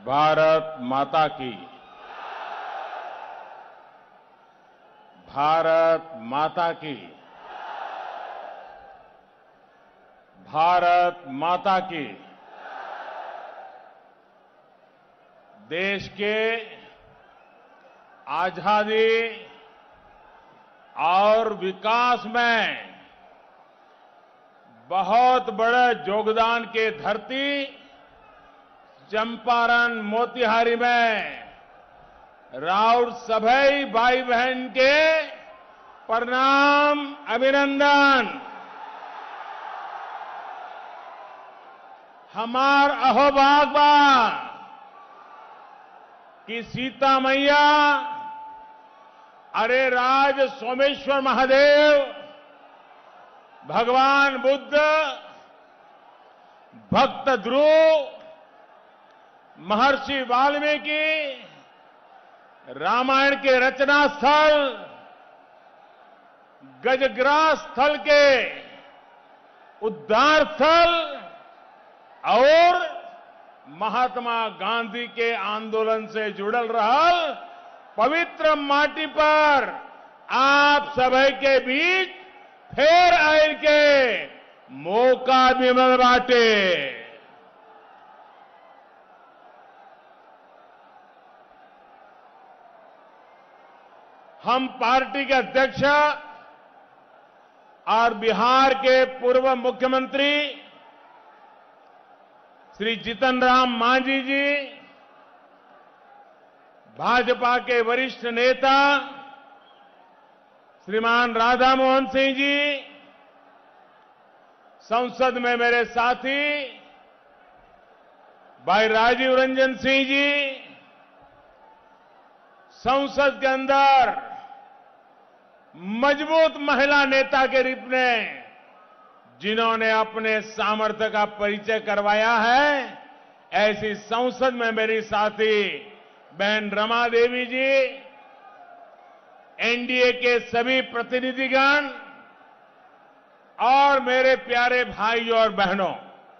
भारत माता की। भारत माता की। भारत माता की। देश के आजादी और विकास में बहुत बड़े योगदान के धरती चंपारण मोतिहारी में राउर सभी भाई बहन के प्रणाम अभिनंदन। हमार अहोभाग बा कि सीता मैया अरे राज सोमेश्वर महादेव, भगवान बुद्ध, भक्त ध्रुव, महर्षि वाल्मीकि रामायण के रचना स्थल गजग्रास स्थल के उद्धार स्थल और महात्मा गांधी के आंदोलन से जुड़ल रहल पवित्र माटी पर आप सभी के बीच फिर आयल के मौका भी मिल बाटे। हम पार्टी के अध्यक्ष और बिहार के पूर्व मुख्यमंत्री श्री जीतन राम मांझी जी, भाजपा के वरिष्ठ नेता श्रीमान राधा मोहन सिंह जी, संसद में मेरे साथी भाई राजीव रंजन सिंह जी, संसद के अंदर मजबूत महिला नेता के रूप में जिन्होंने अपने सामर्थ्य का परिचय करवाया है, ऐसी संसद में मेरी साथी बहन रमा देवी जी, एनडीए के सभी प्रतिनिधिगण और मेरे प्यारे भाइयों और बहनों,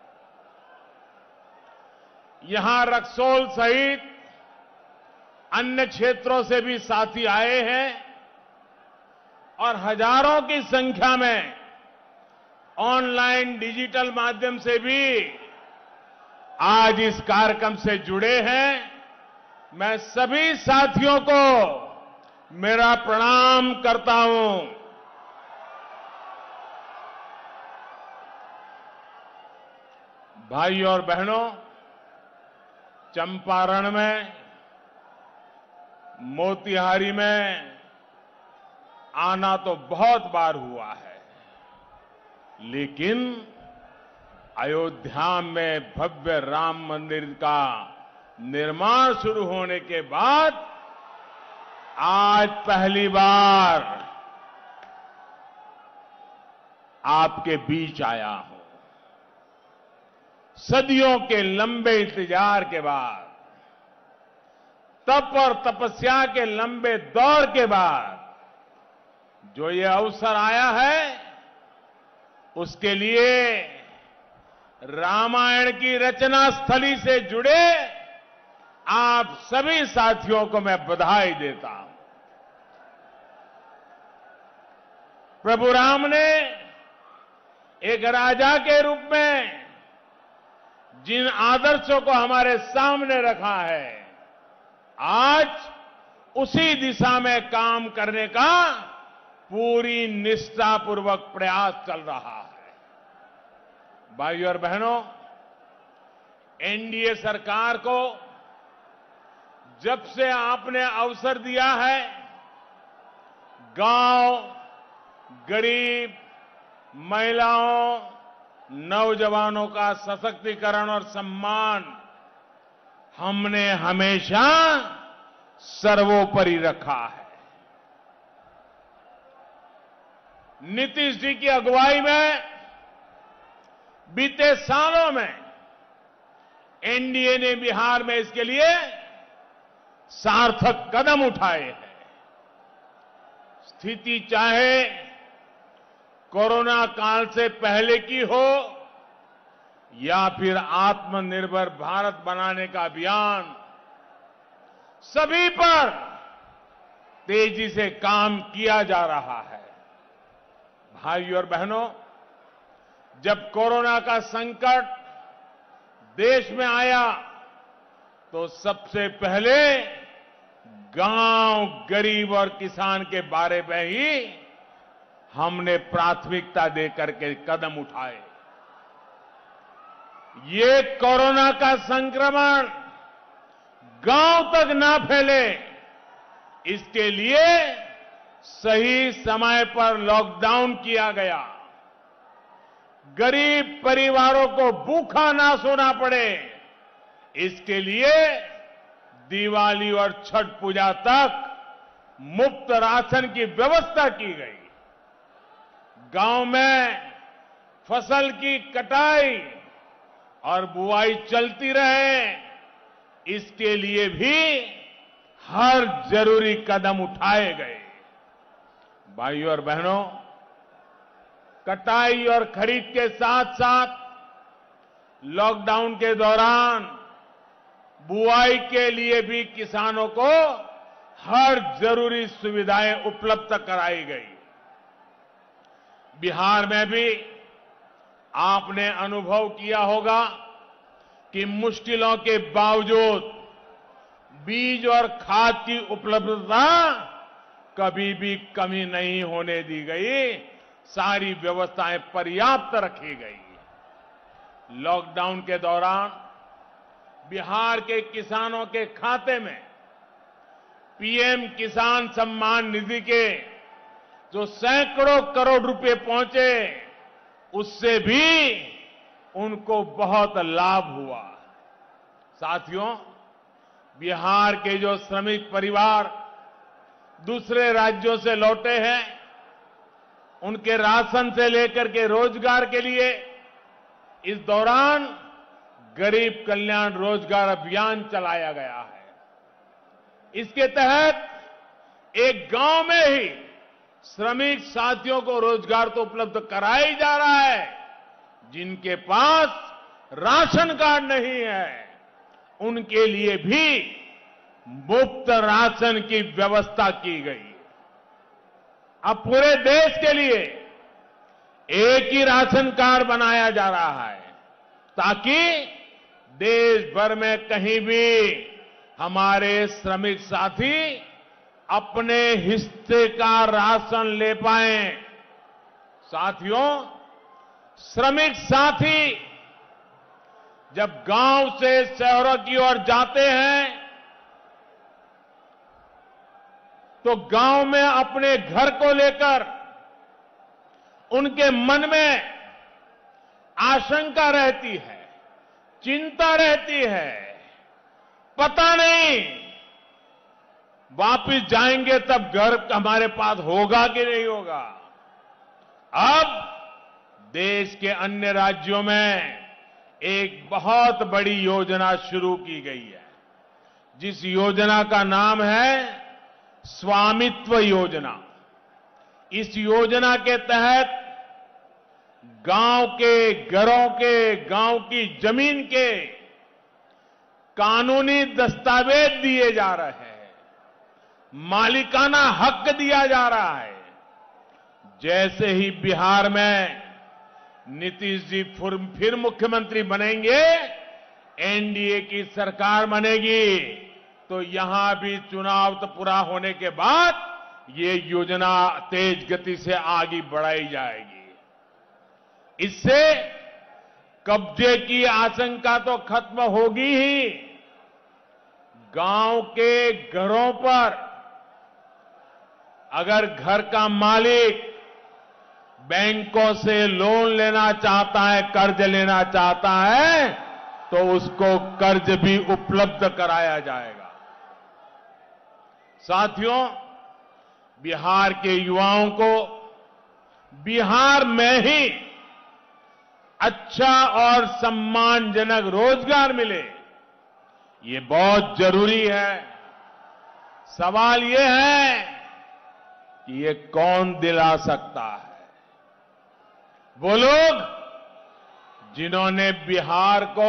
यहां रक्सौल सहित अन्य क्षेत्रों से भी साथी आए हैं और हजारों की संख्या में ऑनलाइन डिजिटल माध्यम से भी आज इस कार्यक्रम से जुड़े हैं। मैं सभी साथियों को मेरा प्रणाम करता हूं। भाइयों और बहनों, चंपारण में, मोतिहारी में आना तो बहुत बार हुआ है, लेकिन अयोध्या में भव्य राम मंदिर का निर्माण शुरू होने के बाद आज पहली बार आपके बीच आया हूं। सदियों के लंबे इंतजार के बाद, तप और तपस्या के लंबे दौर के बाद जो ये अवसर आया है, उसके लिए रामायण की रचना स्थली से जुड़े आप सभी साथियों को मैं बधाई देता हूं। प्रभु राम ने एक राजा के रूप में जिन आदर्शों को हमारे सामने रखा है, आज उसी दिशा में काम करने का पूरी निष्ठापूर्वक प्रयास चल रहा है। भाइयों और बहनों, एनडीए सरकार को जब से आपने अवसर दिया है, गांव, गरीब, महिलाओं, नौजवानों का सशक्तिकरण और सम्मान हमने हमेशा सर्वोपरि रखा है। नीतीश जी की अगुवाई में बीते सालों में एनडीए ने बिहार में इसके लिए सार्थक कदम उठाए हैं। स्थिति चाहे कोरोना काल से पहले की हो या फिर आत्मनिर्भर भारत बनाने का अभियान, सभी पर तेजी से काम किया जा रहा है। भाइयों और बहनों, जब कोरोना का संकट देश में आया तो सबसे पहले गांव, गरीब और किसान के बारे में ही हमने प्राथमिकता देकर के कदम उठाए। ये कोरोना का संक्रमण गांव तक ना फैले, इसके लिए सही समय पर लॉकडाउन किया गया। गरीब परिवारों को भूखा ना सोना पड़े, इसके लिए दिवाली और छठ पूजा तक मुफ्त राशन की व्यवस्था की गई। गांव में फसल की कटाई और बुआई चलती रहे, इसके लिए भी हर जरूरी कदम उठाए गए। भाइयों और बहनों, कटाई और खरीद के साथ साथ लॉकडाउन के दौरान बुआई के लिए भी किसानों को हर जरूरी सुविधाएं उपलब्ध कराई गई। बिहार में भी आपने अनुभव किया होगा कि मुश्किलों के बावजूद बीज और खाद की उपलब्धता कभी भी कमी नहीं होने दी गई, सारी व्यवस्थाएं पर्याप्त रखी गई। लॉकडाउन के दौरान बिहार के किसानों के खाते में पीएम किसान सम्मान निधि के जो सैकड़ों करोड़ रुपए पहुंचे, उससे भी उनको बहुत लाभ हुआ। साथियों, बिहार के जो श्रमिक परिवार दूसरे राज्यों से लौटे हैं, उनके राशन से लेकर के रोजगार के लिए इस दौरान गरीब कल्याण रोजगार अभियान चलाया गया है। इसके तहत एक गांव में ही श्रमिक साथियों को रोजगार तो उपलब्ध कराया ही जा रहा है, जिनके पास राशन कार्ड नहीं है उनके लिए भी मुफ्त राशन की व्यवस्था की गई। अब पूरे देश के लिए एक ही राशन कार्ड बनाया जा रहा है, ताकि देश भर में कहीं भी हमारे श्रमिक साथी अपने हिस्से का राशन ले पाएं। साथियों, श्रमिक साथी जब गांव से शहरों की ओर जाते हैं तो गांव में अपने घर को लेकर उनके मन में आशंका रहती है, चिंता रहती है। पता नहीं वापिस जाएंगे तब घर हमारे पास होगा कि नहीं होगा। अब देश के अन्य राज्यों में एक बहुत बड़ी योजना शुरू की गई है, जिस योजना का नाम है स्वामित्व योजना। इस योजना के तहत गांव के घरों के, गांव की जमीन के कानूनी दस्तावेज दिए जा रहे हैं, मालिकाना हक दिया जा रहा है। जैसे ही बिहार में नीतीश जी फिर मुख्यमंत्री बनेंगे, एनडीए की सरकार बनेगी, तो यहां भी चुनाव तो पूरा होने के बाद ये योजना तेज गति से आगे बढ़ाई जाएगी। इससे कब्जे की आशंका तो खत्म होगी ही, गांव के घरों पर अगर घर का मालिक बैंकों से लोन लेना चाहता है, कर्ज लेना चाहता है, तो उसको कर्ज भी उपलब्ध कराया जाएगा। साथियों, बिहार के युवाओं को बिहार में ही अच्छा और सम्मानजनक रोजगार मिले, ये बहुत जरूरी है। सवाल ये है कि ये कौन दिला सकता है? वो लोग जिन्होंने बिहार को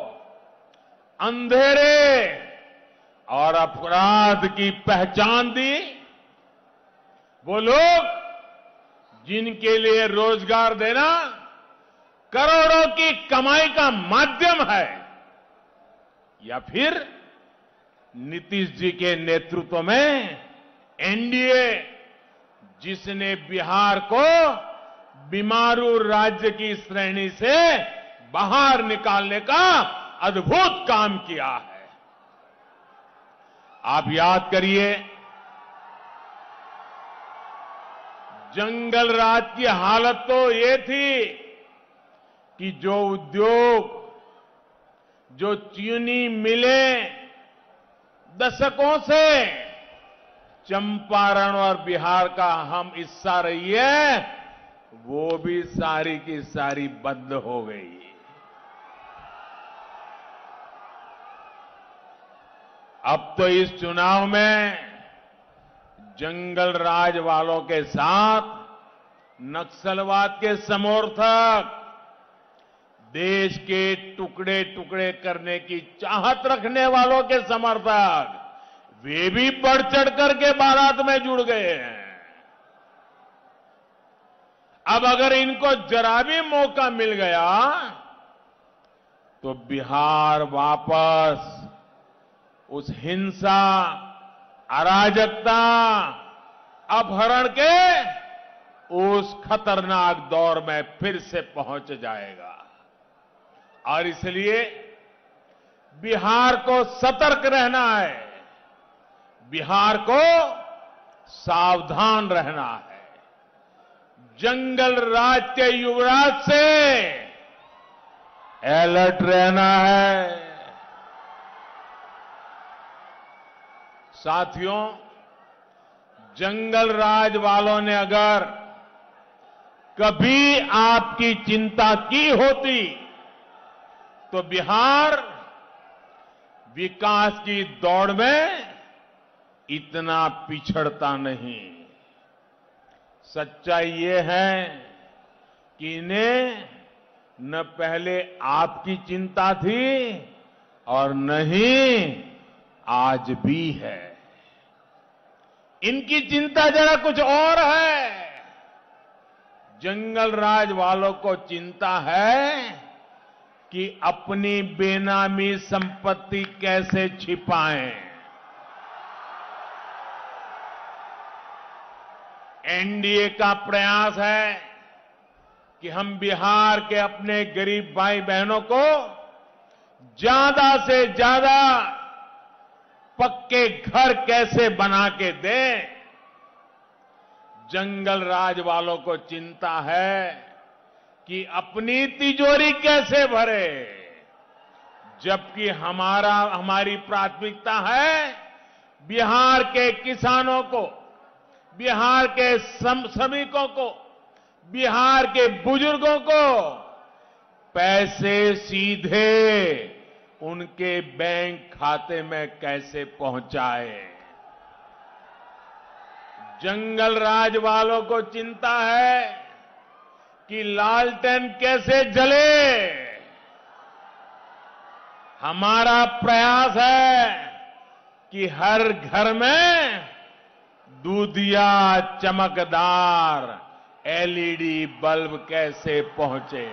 अंधेरे और अपराध की पहचान दी, वो लोग जिनके लिए रोजगार देना करोड़ों की कमाई का माध्यम है, या फिर नीतीश जी के नेतृत्व में एनडीए जिसने बिहार को बीमारू राज्य की श्रेणी से बाहर निकालने का अद्भुत काम किया है। आप याद करिए, जंगल राज की हालत तो ये थी कि जो उद्योग, जो चीनी मिलें दशकों से चंपारण और बिहार का हम हिस्सा रही है, वो भी सारी की सारी बंद हो गई। अब तो इस चुनाव में जंगल राज वालों के साथ नक्सलवाद के समर्थक, देश के टुकड़े टुकड़े करने की चाहत रखने वालों के समर्थक, वे भी बढ़ चढ़ करके बारात में जुड़ गए हैं। अब अगर इनको जरा भी मौका मिल गया तो बिहार वापस उस हिंसा, अराजकता, अपहरण के उस खतरनाक दौर में फिर से पहुंच जाएगा। और इसलिए बिहार को सतर्क रहना है, बिहार को सावधान रहना है। जंगल राज के युवराज से अलर्ट रहना है। साथियों, जंगल राज वालों ने अगर कभी आपकी चिंता की होती तो बिहार विकास की दौड़ में इतना पिछड़ता नहीं। सच्चाई ये है कि इन्हें न पहले आपकी चिंता थी और न ही आज भी है। इनकी चिंता जरा कुछ और है। जंगल राज वालों को चिंता है कि अपनी बेनामी संपत्ति कैसे छिपाएं। एनडीए का प्रयास है कि हम बिहार के अपने गरीब भाई बहनों को ज्यादा से ज्यादा पक्के घर कैसे बना के दें। जंगल राज वालों को चिंता है कि अपनी तिजोरी कैसे भरे, जबकि हमारी प्राथमिकता है बिहार के किसानों को, बिहार के श्रमिकों को, बिहार के बुजुर्गों को पैसे सीधे उनके बैंक खाते में कैसे पहुंचाए। जंगल राज वालों को चिंता है कि लालटेन कैसे जले। हमारा प्रयास है कि हर घर में दूधिया चमकदार एलईडी बल्ब कैसे पहुंचे।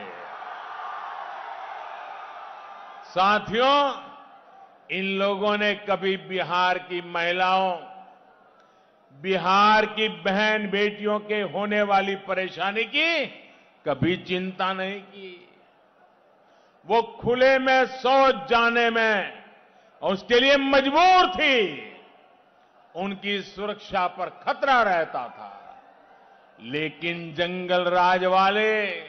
साथियों, इन लोगों ने कभी बिहार की महिलाओं, बिहार की बहन बेटियों के होने वाली परेशानी की कभी चिंता नहीं की। वो खुले में शौच जाने में उसके लिए मजबूर थी। उनकी सुरक्षा पर खतरा रहता था। लेकिन जंगल राज वाले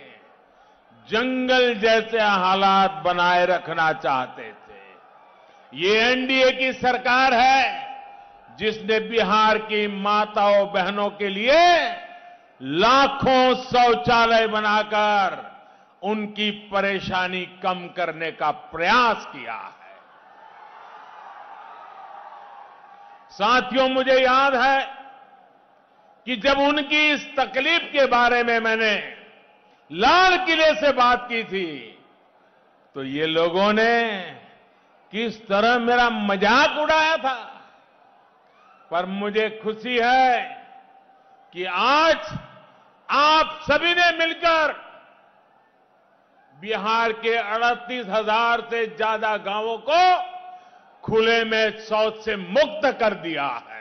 जंगल जैसे हालात बनाए रखना चाहते थे। ये एनडीए की सरकार है जिसने बिहार की माताओं बहनों के लिए लाखों शौचालय बनाकर उनकी परेशानी कम करने का प्रयास किया है। साथियों, मुझे याद है कि जब उनकी इस तकलीफ के बारे में मैंने लाल किले से बात की थी तो ये लोगों ने किस तरह मेरा मजाक उड़ाया था। पर मुझे खुशी है कि आज आप सभी ने मिलकर बिहार के 38,000 से ज्यादा गांवों को खुले में शौच से मुक्त कर दिया है।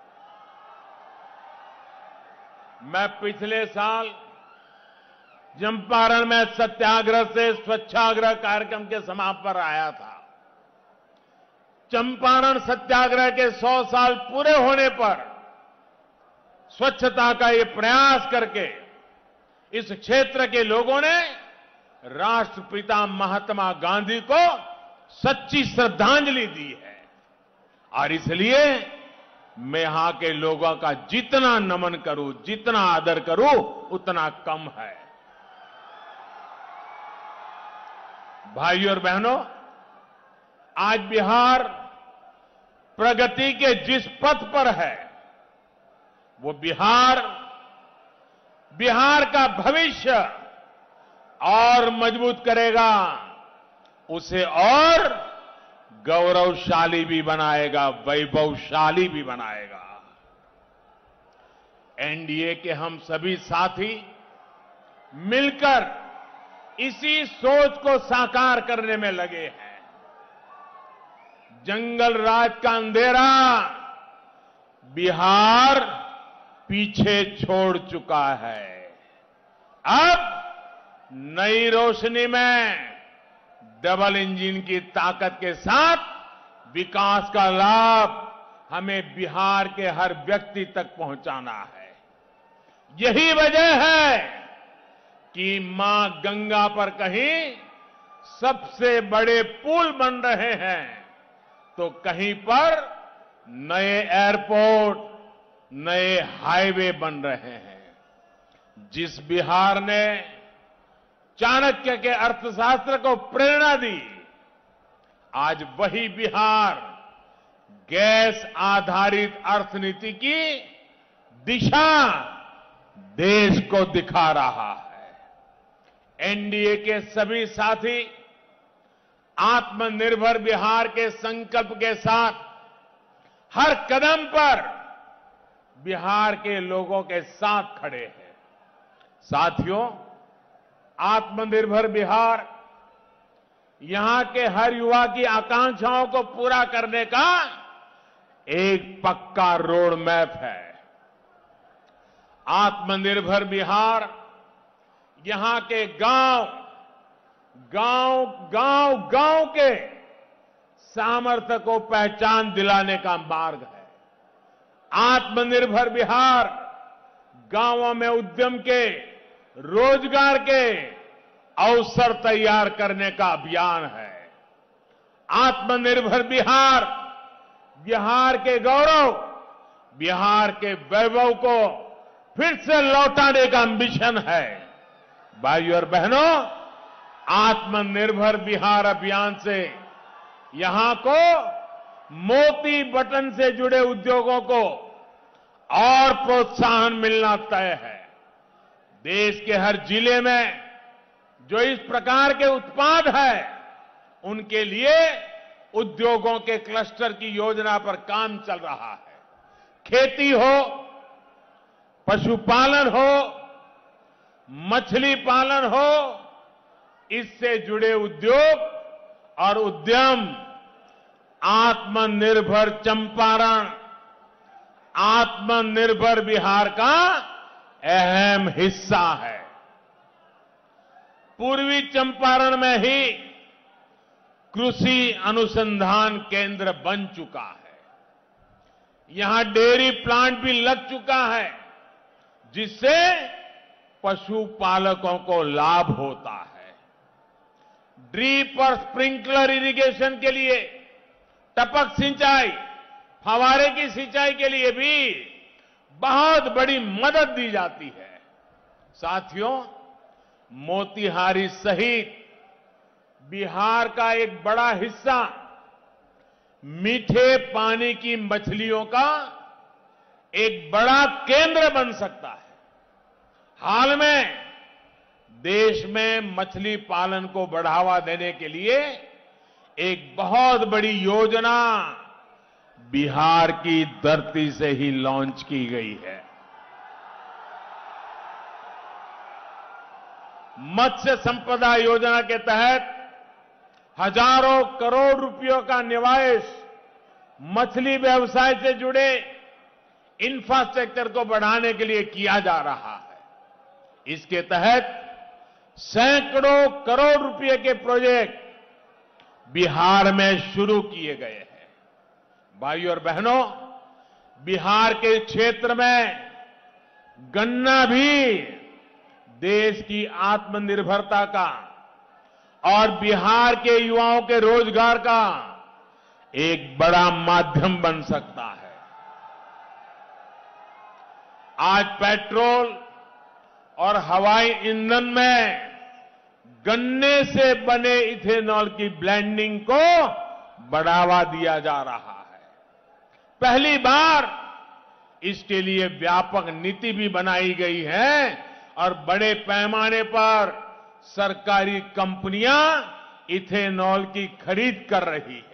मैं पिछले साल चंपारण में सत्याग्रह से स्वच्छाग्रह कार्यक्रम के समापन पर आया था। चंपारण सत्याग्रह के 100 साल पूरे होने पर स्वच्छता का ये प्रयास करके इस क्षेत्र के लोगों ने राष्ट्रपिता महात्मा गांधी को सच्ची श्रद्धांजलि दी है। और इसलिए मैं यहां के लोगों का जितना नमन करूं, जितना आदर करूं, उतना कम है। भाइयों और बहनों, आज बिहार प्रगति के जिस पथ पर है, वो बिहार का भविष्य और मजबूत करेगा, उसे और गौरवशाली भी बनाएगा, वैभवशाली भी बनाएगा। एनडीए के हम सभी साथी मिलकर इसी सोच को साकार करने में लगे हैं। जंगल राज का अंधेरा बिहार पीछे छोड़ चुका है। अब नई रोशनी में डबल इंजन की ताकत के साथ विकास का लाभ हमें बिहार के हर व्यक्ति तक पहुंचाना है। यही वजह है कि मां गंगा पर कहीं सबसे बड़े पुल बन रहे हैं, तो कहीं पर नए एयरपोर्ट, नए हाईवे बन रहे हैं। जिस बिहार ने चाणक्य के अर्थशास्त्र को प्रेरणा दी, आज वही बिहार गैस आधारित अर्थनीति की दिशा देश को दिखा रहा है। एनडीए के सभी साथी आत्मनिर्भर बिहार के संकल्प के साथ हर कदम पर बिहार के लोगों के साथ खड़े हैं। साथियों, आत्मनिर्भर बिहार यहां के हर युवा की आकांक्षाओं को पूरा करने का एक पक्का रोड मैप है। आत्मनिर्भर बिहार यहां के गांव के सामर्थ्य को पहचान दिलाने का मार्ग है। आत्मनिर्भर बिहार गांवों में उद्यम के, रोजगार के अवसर तैयार करने का अभियान है। आत्मनिर्भर बिहार बिहार के गौरव, बिहार के वैभव को फिर से लौटाने का मिशन है। भाइयों और बहनों, आत्मनिर्भर बिहार अभियान से यहां को मोती बटन से जुड़े उद्योगों को और प्रोत्साहन मिलना तय है। देश के हर जिले में जो इस प्रकार के उत्पाद हैं, उनके लिए उद्योगों के क्लस्टर की योजना पर काम चल रहा है। खेती हो, पशुपालन हो, मछली पालन हो, इससे जुड़े उद्योग और उद्यम आत्मनिर्भर चंपारण, आत्मनिर्भर बिहार का अहम हिस्सा है। पूर्वी चंपारण में ही कृषि अनुसंधान केंद्र बन चुका है। यहां डेयरी प्लांट भी लग चुका है, जिससे पशुपालकों को लाभ होता है। ड्रिप और स्प्रिंकलर इरिगेशन के लिए, टपक सिंचाई, फवारे की सिंचाई के लिए भी बहुत बड़ी मदद दी जाती है। साथियों, मोतिहारी सहित बिहार का एक बड़ा हिस्सा मीठे पानी की मछलियों का एक बड़ा केंद्र बन सकता है। हाल में देश में मछली पालन को बढ़ावा देने के लिए एक बहुत बड़ी योजना बिहार की धरती से ही लॉन्च की गई है। मत्स्य संपदा योजना के तहत हजारों करोड़ रुपयों का निवेश मछली व्यवसाय से जुड़े इंफ्रास्ट्रक्चर को बढ़ाने के लिए किया जा रहा है। इसके तहत सैकड़ों करोड़ रुपए के प्रोजेक्ट बिहार में शुरू किए गए हैं। भाइयों और बहनों, बिहार के क्षेत्र में गन्ना भी देश की आत्मनिर्भरता का और बिहार के युवाओं के रोजगार का एक बड़ा माध्यम बन सकता है। आज पेट्रोल और हवाई ईंधन में गन्ने से बने इथेनॉल की ब्लेंडिंग को बढ़ावा दिया जा रहा है। पहली बार इसके लिए व्यापक नीति भी बनाई गई है और बड़े पैमाने पर सरकारी कंपनियां इथेनॉल की खरीद कर रही है।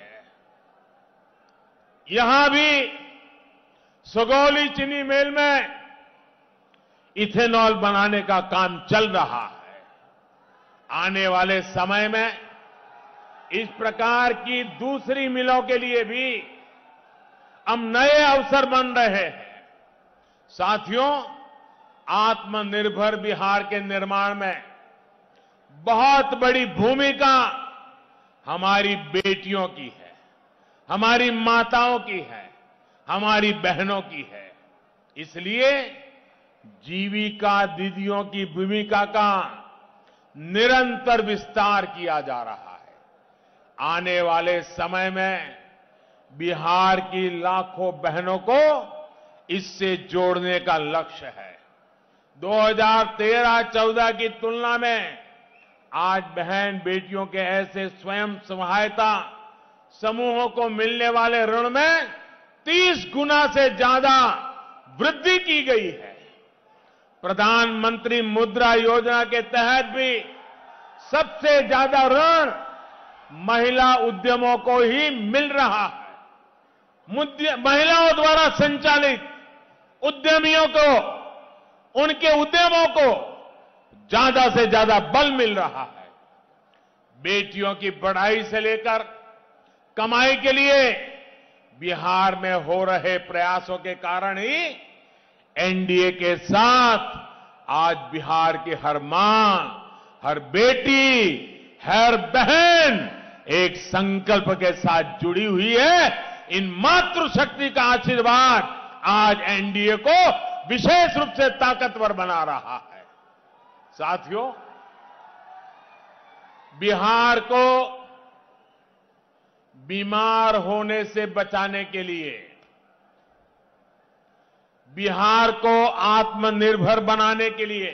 यहां भी सगौली चीनी मिल में इथेनॉल बनाने का काम चल रहा है। आने वाले समय में इस प्रकार की दूसरी मिलों के लिए भी अब नए अवसर बन रहे हैं। साथियों, आत्मनिर्भर बिहार के निर्माण में बहुत बड़ी भूमिका हमारी बेटियों की है, हमारी माताओं की है, हमारी बहनों की है। इसलिए जीविका दीदियों की भूमिका का निरंतर विस्तार किया जा रहा है। आने वाले समय में बिहार की लाखों बहनों को इससे जोड़ने का लक्ष्य है। 2013-14 की तुलना में आज बहन बेटियों के ऐसे स्वयं सहायता समूहों को मिलने वाले ऋण में 30 गुना से ज्यादा वृद्धि की गई है। प्रधानमंत्री मुद्रा योजना के तहत भी सबसे ज्यादा ऋण महिला उद्यमों को ही मिल रहा है। महिलाओं द्वारा संचालित उद्यमियों को, उनके उद्यमों को ज्यादा से ज्यादा बल मिल रहा है। बेटियों की पढ़ाई से लेकर कमाई के लिए बिहार में हो रहे प्रयासों के कारण ही एनडीए के साथ आज बिहार की हर मां, हर बेटी, हर बहन एक संकल्प के साथ जुड़ी हुई है। इन मातृशक्ति का आशीर्वाद आज एनडीए को विशेष रूप से ताकतवर बना रहा है। साथियों, बिहार को बीमार होने से बचाने के लिए, बिहार को आत्मनिर्भर बनाने के लिए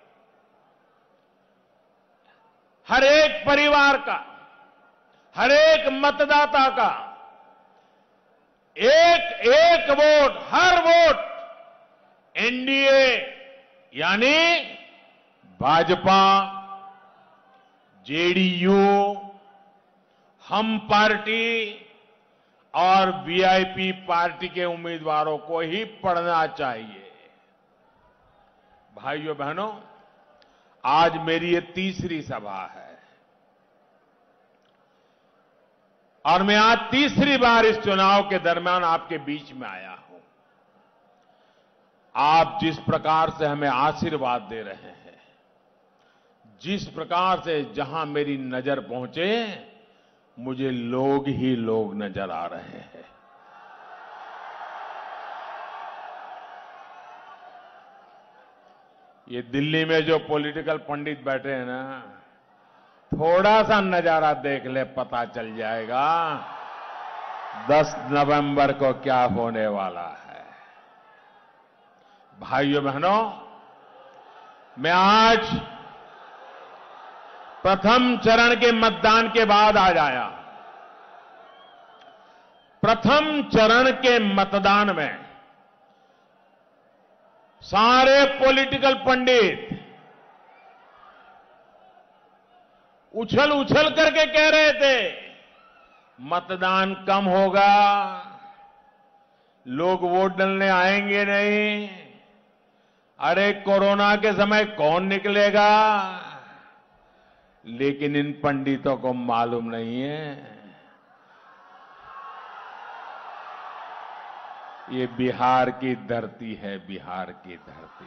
हर एक परिवार का, हर एक मतदाता का एक एक वोट, हर वोट एनडीए यानी भाजपा, जेडीयू, हम पार्टी और वीआईपी पार्टी के उम्मीदवारों को ही पड़ना चाहिए। भाइयों बहनों, आज मेरी ये तीसरी सभा है और मैं आज तीसरी बार इस चुनाव के दरमियान आपके बीच में आया हूं। आप जिस प्रकार से हमें आशीर्वाद दे रहे हैं, जिस प्रकार से जहां मेरी नजर पहुंचे, मुझे लोग ही लोग नजर आ रहे हैं। ये दिल्ली में जो पॉलिटिकल पंडित बैठे हैं ना, थोड़ा सा नजारा देख ले, पता चल जाएगा 10 नवंबर को क्या होने वाला है। भाइयों बहनों, मैं आज प्रथम चरण के मतदान के बाद आज आया। प्रथम चरण के मतदान में सारे पॉलिटिकल पंडित उछल उछल करके कह रहे थे मतदान कम होगा, लोग वोट डालने आएंगे नहीं, अरे कोरोना के समय कौन निकलेगा। लेकिन इन पंडितों को मालूम नहीं है ये बिहार की धरती है, बिहार की धरती।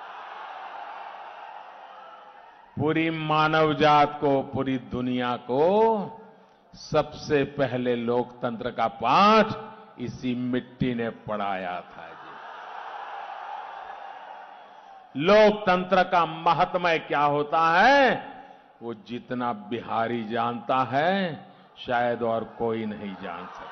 पूरी मानव जात को, पूरी दुनिया को सबसे पहले लोकतंत्र का पाठ इसी मिट्टी ने पढ़ाया था जी। लोकतंत्र का महात्म्य क्या होता है वो जितना बिहारी जानता है शायद और कोई नहीं जान सकता।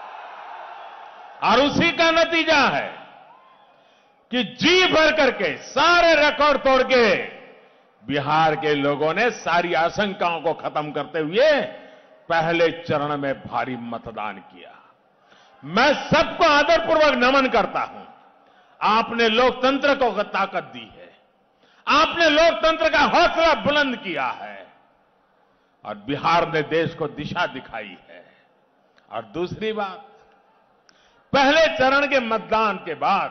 और उसी का नतीजा है कि जी भर करके सारे रिकॉर्ड तोड़ के बिहार के लोगों ने सारी आशंकाओं को खत्म करते हुए पहले चरण में भारी मतदान किया। मैं सबको आदरपूर्वक नमन करता हूं। आपने लोकतंत्र को ताकत दी है, आपने लोकतंत्र का हौसला बुलंद किया है और बिहार ने देश को दिशा दिखाई है। और दूसरी बात, पहले चरण के मतदान के बाद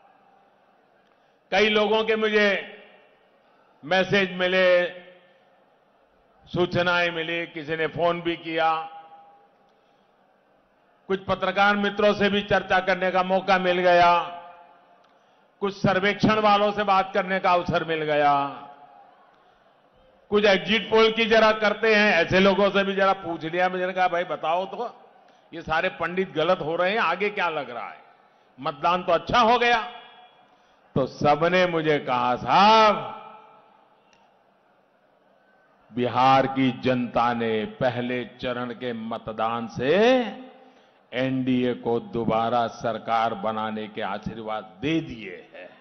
कई लोगों के मुझे मैसेज मिले, सूचनाएं मिली, किसी ने फोन भी किया, कुछ पत्रकार मित्रों से भी चर्चा करने का मौका मिल गया, कुछ सर्वेक्षण वालों से बात करने का अवसर मिल गया, कुछ एग्जिट पोल की जरा करते हैं ऐसे लोगों से भी जरा पूछ लिया। मैंने कहा भाई बताओ तो ये सारे पंडित गलत हो रहे हैं, आगे क्या लग रहा है, मतदान तो अच्छा हो गया। तो सबने मुझे कहा साहब बिहार की जनता ने पहले चरण के मतदान से एनडीए को दोबारा सरकार बनाने के आशीर्वाद दे दिए हैं।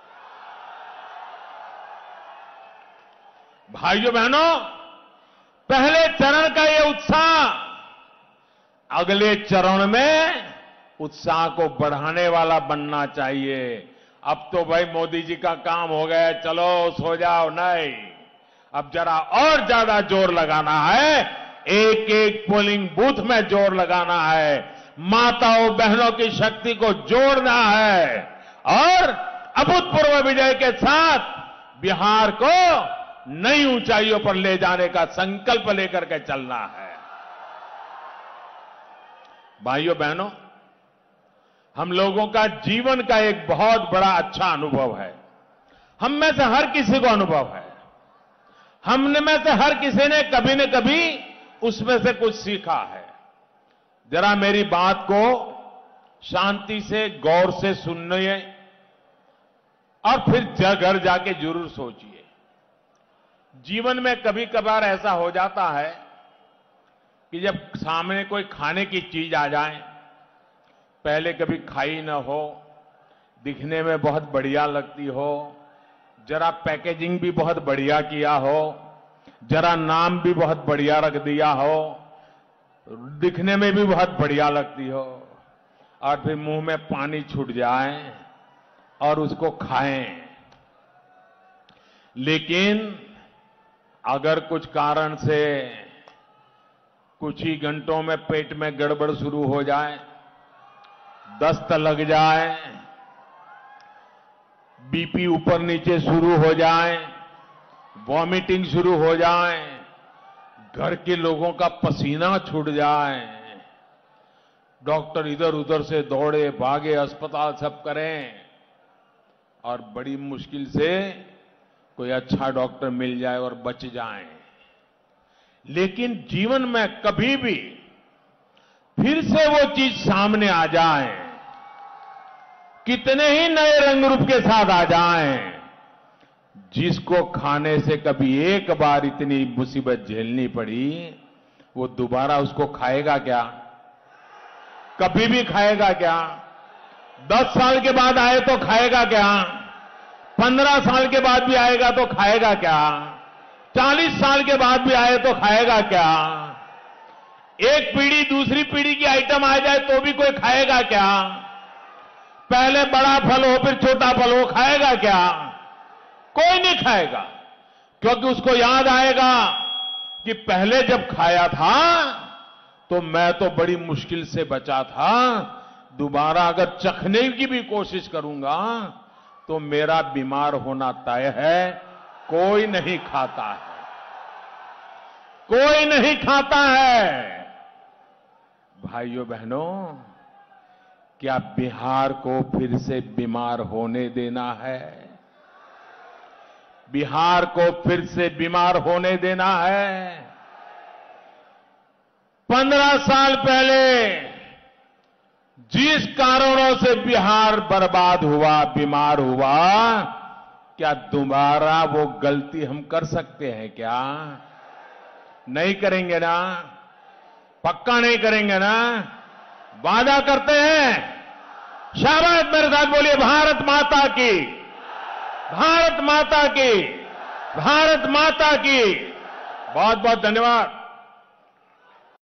भाइयों बहनों, पहले चरण का ये उत्साह अगले चरण में उत्साह को बढ़ाने वाला बनना चाहिए। अब तो भाई मोदी जी का काम हो गया, चलो सो जाओ, नहीं, अब जरा और ज्यादा जोर लगाना है, एक एक पोलिंग बूथ में जोर लगाना है, माताओं बहनों की शक्ति को जोड़ना है और अभूतपूर्व विजय के साथ बिहार को नई ऊंचाइयों पर ले जाने का संकल्प लेकर के चलना है। भाइयों बहनों, हम लोगों का जीवन का एक बहुत बड़ा अच्छा अनुभव है। हम में से हर किसी को अनुभव है, हमने में से हर किसी ने कभी न कभी उसमें से कुछ सीखा है। जरा मेरी बात को शांति से, गौर से सुनिए और फिर घर जाके जरूर सोचिए। जीवन में कभी कभार ऐसा हो जाता है कि जब सामने कोई खाने की चीज आ जाए, पहले कभी खाई न हो, दिखने में बहुत बढ़िया लगती हो, जरा पैकेजिंग भी बहुत बढ़िया किया हो, जरा नाम भी बहुत बढ़िया रख दिया हो, दिखने में भी बहुत बढ़िया लगती हो, और फिर मुंह में पानी छूट जाए और उसको खाएं। लेकिन अगर कुछ कारण से कुछ ही घंटों में पेट में गड़बड़ शुरू हो जाए, दस्त लग जाए, बीपी ऊपर नीचे शुरू हो जाए, वॉमिटिंग शुरू हो जाए, घर के लोगों का पसीना छूट जाए, डॉक्टर इधर उधर से दौड़े भागे, अस्पताल सब करें और बड़ी मुश्किल से कोई अच्छा डॉक्टर मिल जाए और बच जाए। लेकिन जीवन में कभी भी फिर से वो चीज सामने आ जाए, कितने ही नए रंग रूप के साथ आ जाएं, जिसको खाने से कभी एक बार इतनी मुसीबत झेलनी पड़ी, वो दोबारा उसको खाएगा क्या? कभी भी खाएगा क्या? 10 साल के बाद आए तो खाएगा क्या? 15 साल के बाद भी आएगा तो खाएगा क्या? 40 साल के बाद भी आए तो खाएगा क्या? एक पीढ़ी दूसरी पीढ़ी की आइटम आ जाए तो भी कोई खाएगा क्या? पहले बड़ा फल हो फिर छोटा फल हो, खाएगा क्या? कोई नहीं खाएगा, क्योंकि उसको याद आएगा कि पहले जब खाया था तो मैं तो बड़ी मुश्किल से बचा था, दोबारा अगर चखने की भी कोशिश करूंगा तो मेरा बीमार होना तय है। कोई नहीं खाता है, कोई नहीं खाता है। भाइयों बहनों, क्या बिहार को फिर से बीमार होने देना है? बिहार को फिर से बीमार होने देना है? 15 साल पहले जिस कारणों से बिहार बर्बाद हुआ, बीमार हुआ, क्या दोबारा वो गलती हम कर सकते हैं क्या? नहीं करेंगे ना? पक्का नहीं करेंगे ना? वादा करते हैं? शाबाश, मेरे साथ बोलिए, भारत माता की, भारत माता की, भारत माता की। बहुत बहुत धन्यवाद।